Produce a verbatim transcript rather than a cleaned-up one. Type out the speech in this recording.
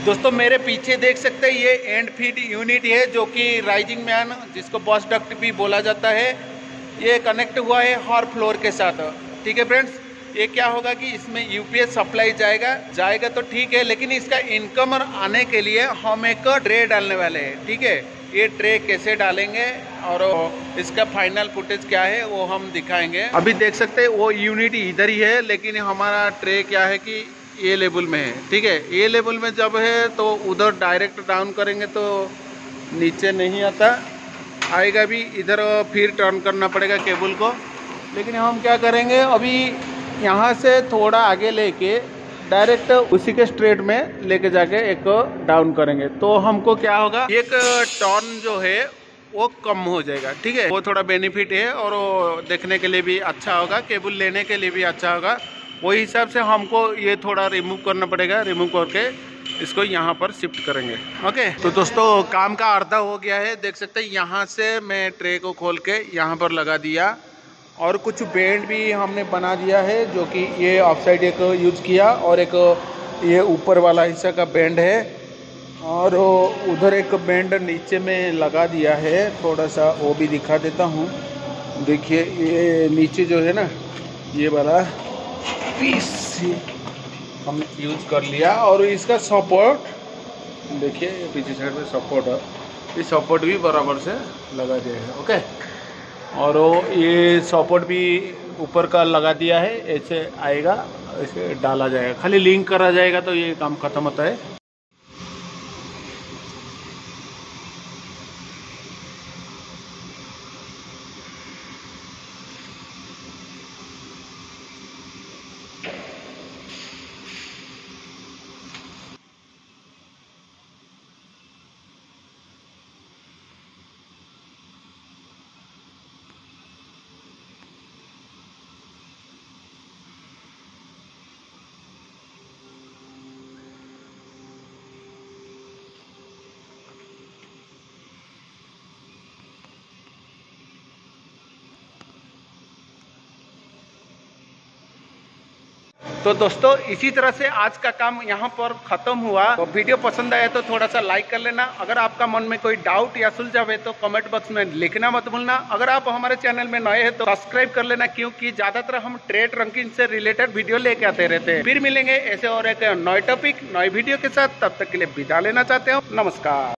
दोस्तों मेरे पीछे देख सकते हैं ये एंड फीड यूनिट है जो कि राइजिंग मैन जिसको बस डक्ट भी बोला जाता है, ये कनेक्ट हुआ है हर फ्लोर के साथ। ठीक है फ्रेंड्स, ये क्या होगा कि इसमें यूपीएस सप्लाई जाएगा जाएगा तो ठीक है, लेकिन इसका इनकम आने के लिए हम एक ट्रे डालने वाले हैं। ठीक है, ये ट्रे कैसे डालेंगे और इसका फाइनल फुटेज क्या है वो हम दिखाएंगे। अभी देख सकते हैं वो यूनिट इधर ही है, लेकिन हमारा ट्रे क्या है कि ए लेवल में है। ठीक है, ए लेवल में जब है तो उधर डायरेक्ट डाउन करेंगे तो नीचे नहीं आता, आएगा भी इधर, फिर टर्न करना पड़ेगा केबल को। लेकिन हम क्या करेंगे, अभी यहाँ से थोड़ा आगे लेके डायरेक्ट उसी के स्ट्रेट में लेके जाके एक डाउन करेंगे तो हमको क्या होगा, एक टर्न जो है वो कम हो जाएगा। ठीक है, वो थोड़ा बेनिफिट है और वो देखने के लिए भी अच्छा होगा, केबल लेने के लिए भी अच्छा होगा। वही हिसाब से हमको ये थोड़ा रिमूव करना पड़ेगा, रिमूव करके इसको यहाँ पर शिफ्ट करेंगे। ओके, तो दोस्तों काम का आधा हो गया है। देख सकते हैं यहाँ से मैं ट्रे को खोल के यहाँ पर लगा दिया और कुछ बैंड भी हमने बना दिया है जो कि ये ऑफ साइड एक यूज़ किया और एक ये ऊपर वाला हिस्सा का बैंड है और उधर एक बैंड नीचे में लगा दिया है। थोड़ा सा वो भी दिखा देता हूँ। देखिए ये नीचे जो है ना, ये वाला पीस हम यूज़ कर लिया और इसका सपोर्ट देखिए पीछे साइड में सपोर्ट है, ये सपोर्ट भी बराबर से लगा दिया है। ओके, और ये सपोर्ट भी ऊपर का लगा दिया है, ऐसे आएगा, ऐसे डाला जाएगा, खाली लिंक करा जाएगा तो ये काम खत्म होता है। तो दोस्तों इसी तरह से आज का काम यहाँ पर खत्म हुआ। तो वीडियो पसंद आया तो थोड़ा सा लाइक कर लेना। अगर आपका मन में कोई डाउट या सुलझाव है तो कमेंट बॉक्स में लिखना मत भूलना। अगर आप हमारे चैनल में नए हैं तो सब्सक्राइब कर लेना, क्योंकि ज्यादातर हम ट्रेड रैंकिंग से रिलेटेड वीडियो लेके आते रहते हैं। फिर मिलेंगे ऐसे और एक नए टॉपिक नए वीडियो के साथ, तब तक के लिए विदा लेना चाहते हो। नमस्कार।